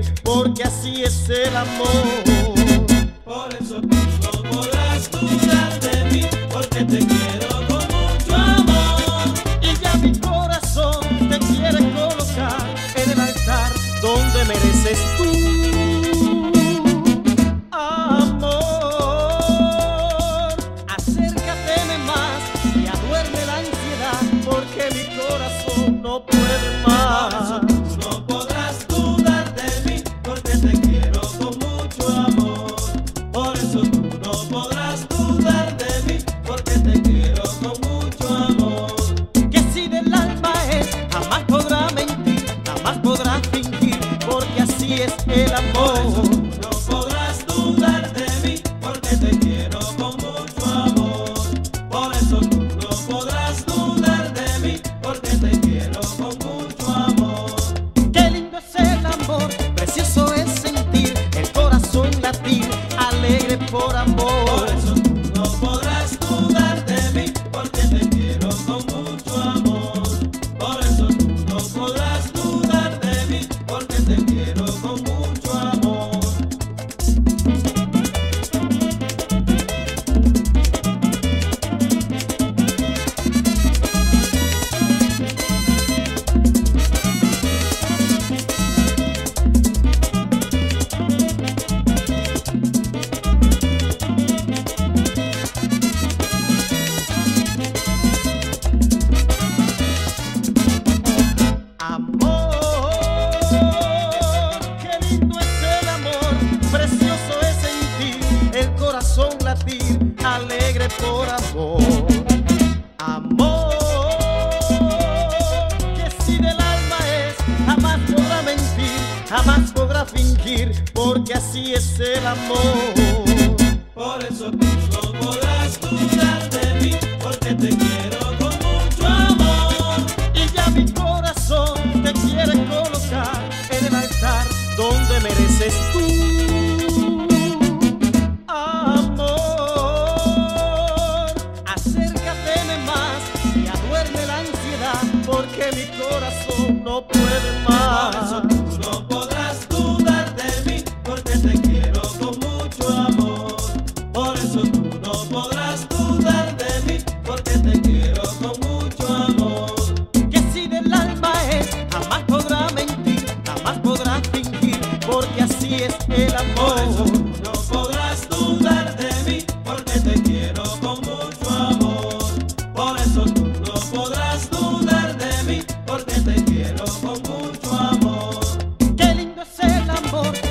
porque así es el amor. Por eso tú no podrás dudar de mí, porque te quiero con mucho amor. Y ya mi corazón te quiere colocar en el altar donde mereces tú amor. Acércateme más y aduerme la ansiedad, porque mi corazón no puede Por eso más. tú no podrás dudar de mí, porque te quiero con mucho amor. Por eso tú no podrás dudar de mí, porque te quiero con mucho amor. Que si del alma es, jamás podrá mentir, jamás podrá fingir, porque así es el Por amor. eso tú no podrás dudar de mí, porque te quiero con mucho amor. Por eso tú no podrás dudar de mí, porque te quiero con mucho amor. Qué lindo es el amor, precioso es sentir el corazón latir, alegre por amor. Por eso tú no podrás dudar de mí, porque te quiero con mucho amor. Por eso tú no podrás dudar de mí, porque te quiero con mucho amor. Amor, qué lindo es el amor, precioso es sentir el corazón latir, alegre por amor. Amor, que si del alma es, jamás podrá mentir, jamás podrá fingir, porque así es el amor. Por eso tú no podrás dudar de mí, porque te quiero con mucho amor. Y ya mi corazón te quiere colocar en el altar donde mereces tú amor. Acércateme más y aduerme la ansiedad, porque mi corazón no puede Por eso más. tú no podrás dudar de mí, porque te quiero con mucho amor. Por eso tú no podrás dudar de mí, porque te quiero con mucho amor. Que si del alma es, jamás podrá mentir, jamás podrá fingir, porque así es el Por amor. eso tú no podrás dudar de mí, porque te quiero con mucho amor. Por eso tú no podrás dudar de mí, porque te quiero con mucho amor. Qué lindo es el amor,